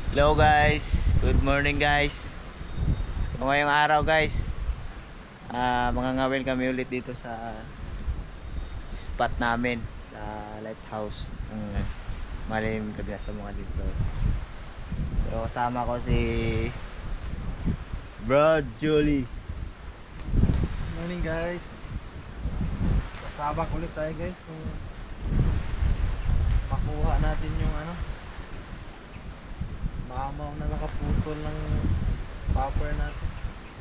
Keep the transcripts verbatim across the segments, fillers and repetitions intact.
Hello guys, good morning guys. So ngayong araw guys, uh, mangangawin kami ulit dito sa spot namin sa lighthouse ng Malilim Kabila sa mga dito. So kasama ko si Brad Julie. Morning guys. Kasabak ulit tayo guys kung makuha natin yung ano, mamaw na nakaputol ng popper natin.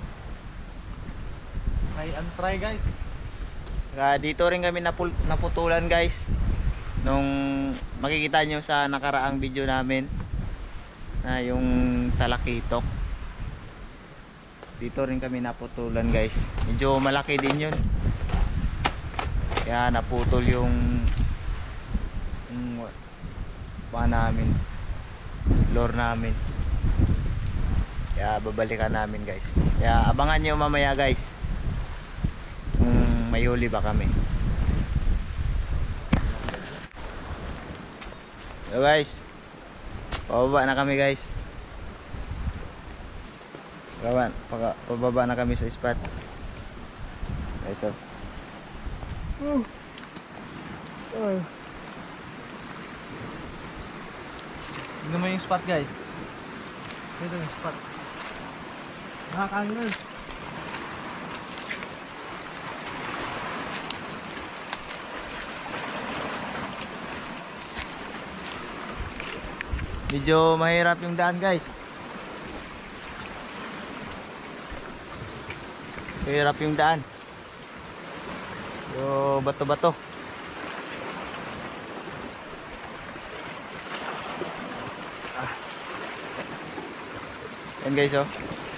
Try and try guys. Uh, dito rin kami napul naputulan guys. Nung makikita nyo sa nakaraang video namin na yung talakitok, dito rin kami naputulan guys. Medyo malaki din yun, kaya naputol yung yung pa namin, lure namin. Kaya babalikan namin guys. Kaya abangan nyo mamaya guys kung may huli ba kami. So guys, pababa na kami guys. Pababa, pababa na kami sa spot guys. So uh. Uh. Tignan mo yung spot guys. Ito yung spot. Nakakangos. Medyo mahirap yung daan guys. Mahirap yung daan. So bato-bato. Ah. Yan guys oh.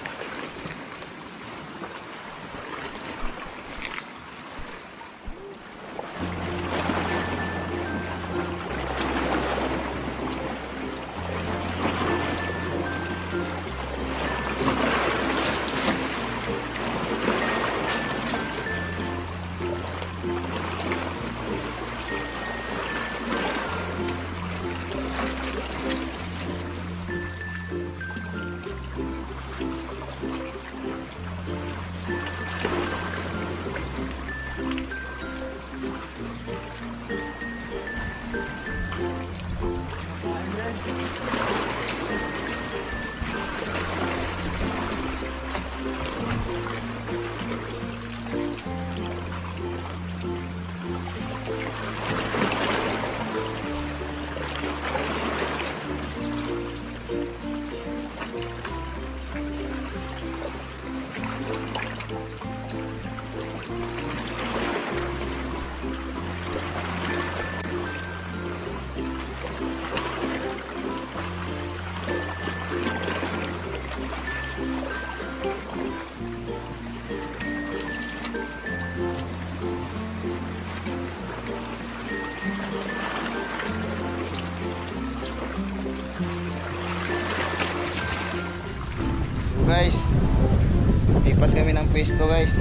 Guys, lipat kami ng pwesto guys.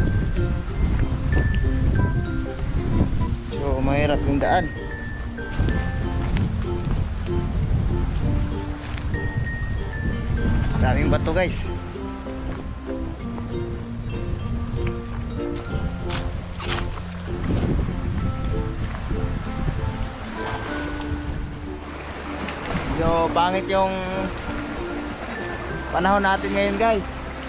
So mahirap yung daan. Daming bato guys. So pangit yung panahon natin ngayon guys.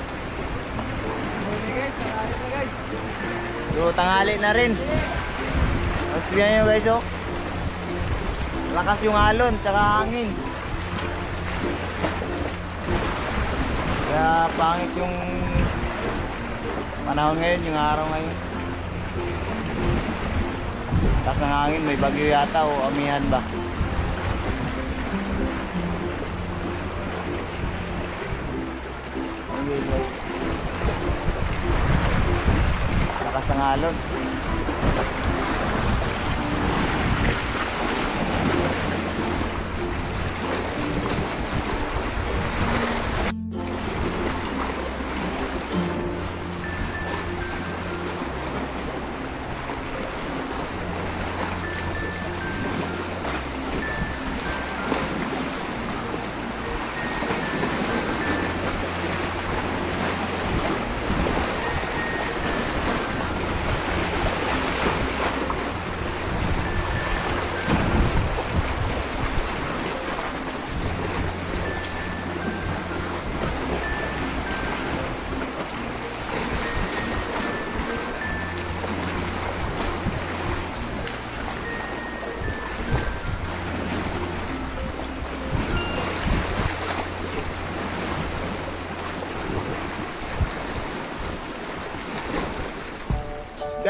So tanghali na rin. Tapos yan nyo guys oh. Lakas yung alon tsaka hangin. Kaya pangit yung panahon ngayon, yung araw ngayon. Tapos ang hangin, may bagyo yata o amihan ba. Lakas ang alon.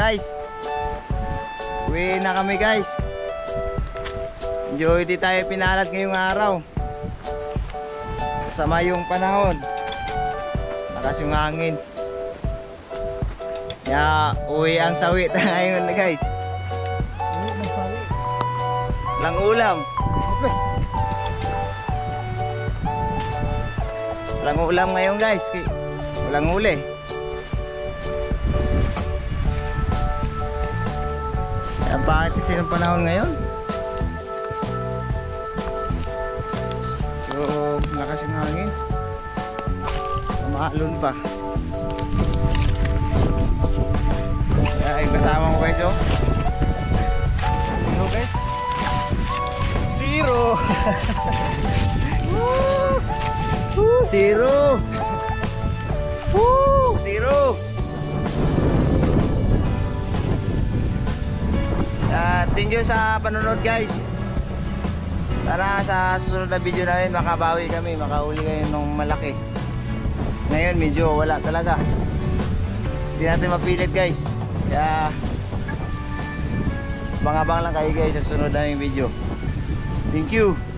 guys. Uwi na kami guys. Enjoy, di tayo pinalat ngayong araw. Sama yung panahon. Lakas yung hangin. Kaya uwi ang sawi tayo ngayon guys. Lang ulam. Walang ulam ngayon guys. Walang huli. Ang pangit kasi ng panahon ngayon. So, lakas yung hangin. Mahalon pa. Kaya yung kasama ko guys, oh. Zero guys. Zero. Woo! Woo! Zero. Woo! Zero. Uh, thank you sa panonood guys. Sana sa susunod na video namin makabawi kami, makauli kayo ng malaki. Ngayon medyo wala talaga. Hindi natin mapilit guys. Kaya abang-abang lang kayo guys sa susunod naming video. Thank you.